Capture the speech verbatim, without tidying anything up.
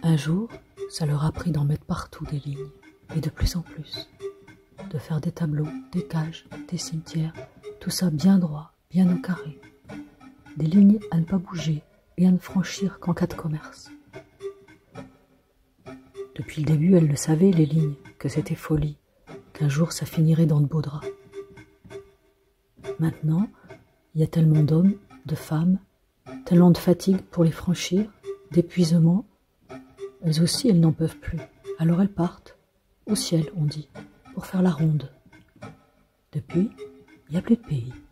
Un jour, ça leur a pris d'en mettre partout des lignes, et de plus en plus, de faire des tableaux, des cages, des cimetières, tout ça bien droit, bien au carré. Des lignes à ne pas bouger et à ne franchir qu'en cas de commerce. Depuis le début, elle le savait, les lignes, que c'était folie, qu'un jour ça finirait dans de beaux draps. Maintenant, il y a tellement d'hommes, de femmes, tellement de fatigue pour les franchir, d'épuisement. Elles aussi, elles n'en peuvent plus. Alors elles partent, au ciel, on dit, pour faire la ronde. Depuis, il n'y a plus de pays.